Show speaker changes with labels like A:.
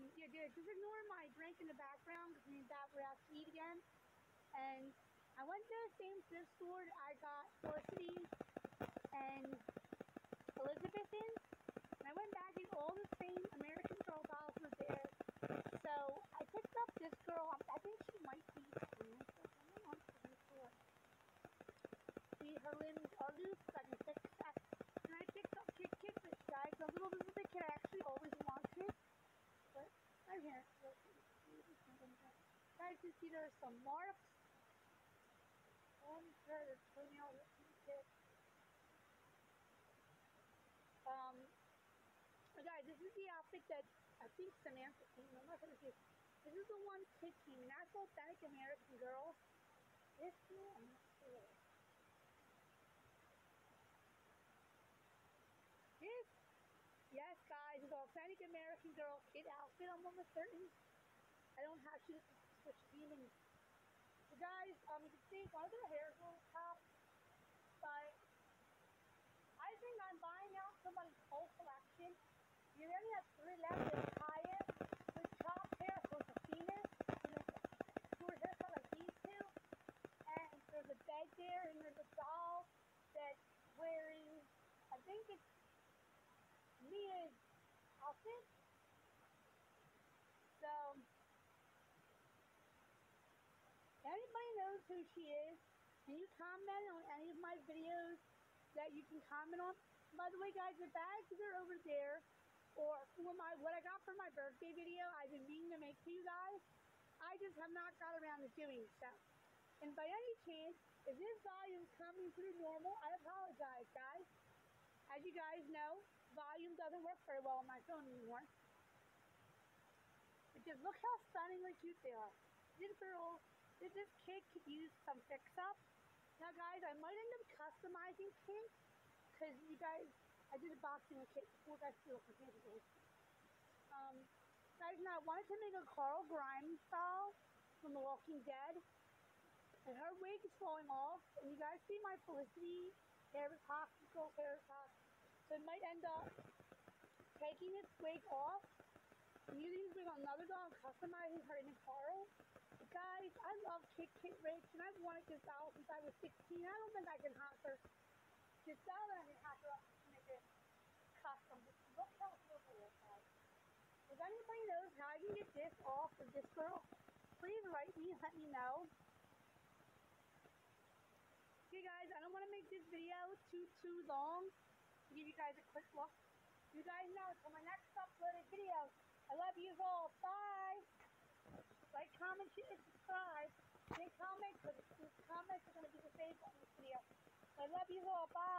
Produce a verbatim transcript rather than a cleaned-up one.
A: Um, yeah, dude, just ignore my drink in the background because we that we're out to eat again. And I went to the same thrift store that I got Felicity and Elizabeth in. And I went back and all the same American Girl dolls were there. So I picked up this girl. I think she might be trans. I'm not sure. See, her limbs are loose. So I can fix that. And I picked up Kit Kit, which guys, a little bit of the kid I actually always wanted. But I'm here. Guys, you see there's some marks. One pair of toenails. Um, guys, this is the outfit that I think Samantha came. I'm not gonna see. This is the one Kit came, and that's authentic American Girl. This one, I'm not sure. This, yes, guys, is authentic American Girl kid outfit. I'm almost certain. I don't have to switch demons. So guys, um, you can see one of their hair is a little top, but I think I'm buying out somebody's whole collection. You only have three left. There's Kaya, with chopped hair for Christina, short haircut like these two, and there's a bed there, and there's a doll that's wearing, I think it's Mia's outfit. So, anybody knows who she is, and you comment on any of my videos that you can comment on. By the way, guys, the bags are over there, or for my what I got for my birthday video, I've been meaning to make for you guys. I just have not got around to doing so. And by any chance, if this volume is coming through normal, I apologize, guys. As you guys know, volume doesn't work very well on my phone anymore. Because look how stunningly cute they are. This girl, this kid could use some fix-up. Now, guys, I might end up customizing Kit, because you guys, I did a boxing with Kit before I steal for Kit. Um, guys, now I wanted to make a Carl Grimes style from The Walking Dead, and her wig is falling off, and you guys see my Felicity hair is hot, girl's hair is hot, so I might end up taking this wig off, and using this wig on another doll and customizing her into Carl. But guys, I love Kit Kit Rich, and I've wanted this doll since I was sixteen. I don't think I can hack her. This doll that I can hack her up to make it custom. Look how beautiful it is, guys. If anybody knows how I can get this off of this girl, please write me and let me know. Okay, guys, I don't want to make this video too, too long to give you guys a quick look. You guys know, until my next uploaded video, I love you all. Bye. Like, comment, share, and subscribe. Make comments, because these comments are going to be the same on this video. I love you all. Bye.